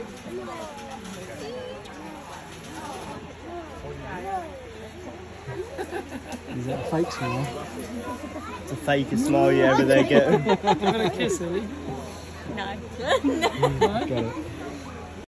Is that a fake smile? It's a fakest smile you ever there get. Give it a kiss, Ellie. No. Got it.